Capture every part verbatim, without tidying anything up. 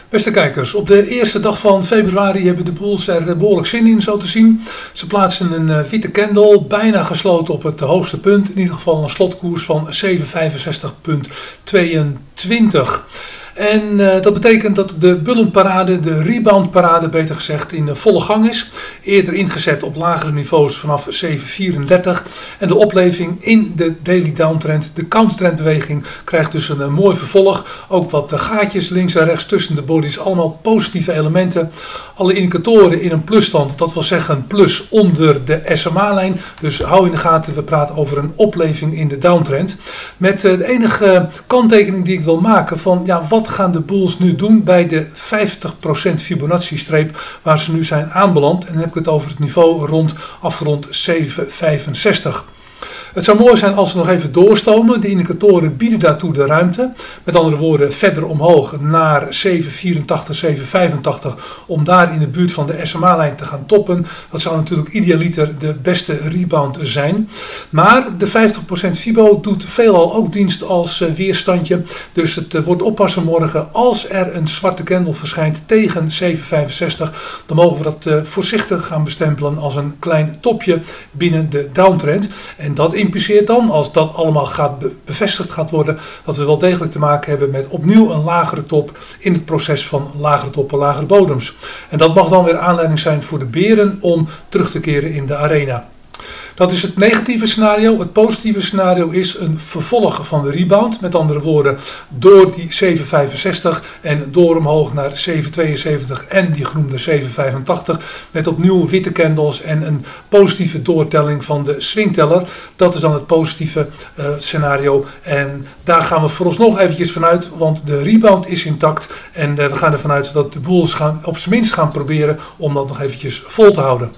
Beste kijkers, op de eerste dag van februari hebben de Bulls er behoorlijk zin in, zo te zien. Ze plaatsen een uh, witte candle, bijna gesloten op het hoogste punt. In ieder geval een slotkoers van zevenhonderdvijfenzestig komma tweeëntwintig. En uh, dat betekent dat de bullenparade, de reboundparade beter gezegd, in volle gang is. Eerder ingezet op lagere niveaus vanaf zeven vierendertig. En de opleving in de daily downtrend, de countertrendbeweging, krijgt dus een, een mooi vervolg. Ook wat gaatjes links en rechts tussen de bodies, allemaal positieve elementen. Alle indicatoren in een plusstand, dat wil zeggen plus onder de S M A-lijn. Dus hou in de gaten, we praten over een opleving in de downtrend. Met uh, de enige kanttekening die ik wil maken van, ja, wat gaan de Bulls nu doen bij de vijftig procent Fibonacci-streep waar ze nu zijn aanbeland. En dan heb ik het over het niveau rond afgerond zeven vijfenzestig. Het zou mooi zijn als we nog even doorstomen. De indicatoren bieden daartoe de ruimte. Met andere woorden, verder omhoog naar zeven vierentachtig, zeven vijfentachtig. Om daar in de buurt van de S M A-lijn te gaan toppen. Dat zou natuurlijk idealiter de beste rebound zijn. Maar de vijftig procent Fibo doet veelal ook dienst als weerstandje. Dus het wordt oppassen morgen. Als er een zwarte candle verschijnt tegen zeven vijfenzestig. Dan mogen we dat voorzichtig gaan bestempelen als een klein topje binnen de downtrend. En dat impliceert dan, als dat allemaal gaat bevestigd gaat worden, dat we wel degelijk te maken hebben met opnieuw een lagere top in het proces van lagere toppen, lagere bodems. En dat mag dan weer aanleiding zijn voor de beren om terug te keren in de arena. Dat is het negatieve scenario. Het positieve scenario is een vervolg van de rebound. Met andere woorden, door die zeven vijfenzestig en door omhoog naar zeven tweeënzeventig en die genoemde zeven vijfentachtig. Met opnieuw witte candles en een positieve doortelling van de swingteller. Dat is dan het positieve uh, scenario. En daar gaan we vooralsnog eventjes vanuit, want de rebound is intact. En uh, we gaan ervan uit dat de Bulls gaan, op zijn minst gaan proberen om dat nog eventjes vol te houden.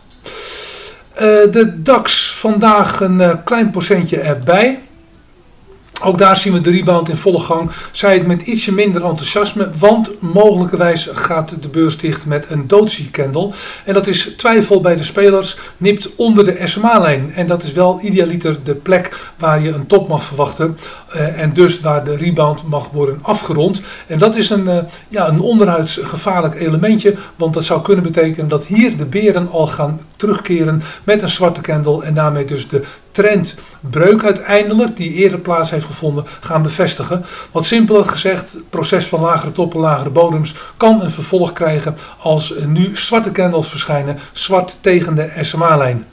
Uh, de DAX vandaag een uh, klein procentje erbij. Ook daar zien we de rebound in volle gang. Zij het met ietsje minder enthousiasme, want mogelijkerwijs gaat de beurs dicht met een doji candle. En dat is twijfel bij de spelers, nipt onder de S M A-lijn. En dat is wel idealiter de plek waar je een top mag verwachten. Uh, en dus waar de rebound mag worden afgerond. En dat is een, uh, ja, een onderhuids gevaarlijk elementje, want dat zou kunnen betekenen dat hier de beren al gaan terugkeren met een zwarte candle en daarmee dus de trendbreuk uiteindelijk, die eerder plaats heeft gevonden, gaan bevestigen. Wat simpeler gezegd, het proces van lagere toppen, lagere bodems kan een vervolg krijgen als nu zwarte candles verschijnen, zwart tegen de S M A-lijn.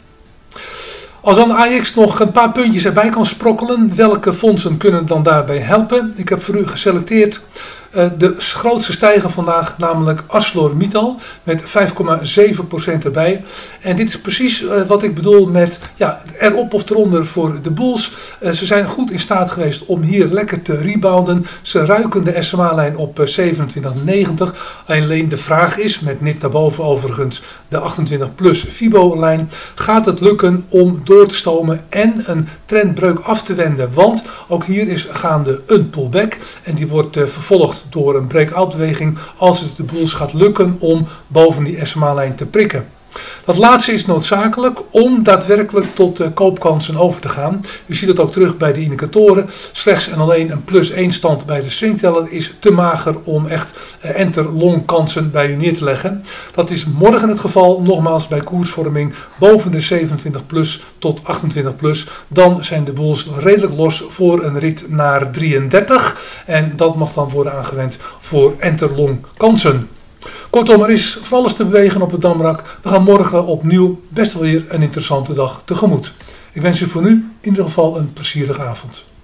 Als dan A E X nog een paar puntjes erbij kan sprokkelen, welke fondsen kunnen dan daarbij helpen? Ik heb voor u geselecteerd uh, de grootste stijger vandaag, namelijk ArcelorMittal, met vijf komma zeven procent erbij. En dit is precies uh, wat ik bedoel met ja, erop of eronder voor de Bulls. Uh, ze zijn goed in staat geweest om hier lekker te rebounden. Ze ruiken de S M A-lijn op uh, zevenentwintig negentig. Alleen de vraag is, met nip daarboven overigens, de achtentwintig plus Fibo-lijn. Gaat het lukken om door te stomen en een trendbreuk af te wenden? Want ook hier is gaande een pullback. En die wordt uh, vervolgd door een breakout beweging als het de Bulls gaat lukken om boven die S M A-lijn te prikken. Dat laatste is noodzakelijk om daadwerkelijk tot uh, koopkansen over te gaan. U ziet het ook terug bij de indicatoren. Slechts en alleen een plus één stand bij de swingteller is te mager om echt uh, enter-long kansen bij u neer te leggen. Dat is morgen het geval, nogmaals bij koersvorming boven de zevenentwintig plus tot achtentwintig plus. Dan zijn de Bulls redelijk los voor een rit naar drieëndertig. En dat mag dan worden aangewend voor enter-long kansen. Kortom, er is van alles te bewegen op het Damrak. We gaan morgen opnieuw best wel weer een interessante dag tegemoet. Ik wens u voor nu in ieder geval een plezierige avond.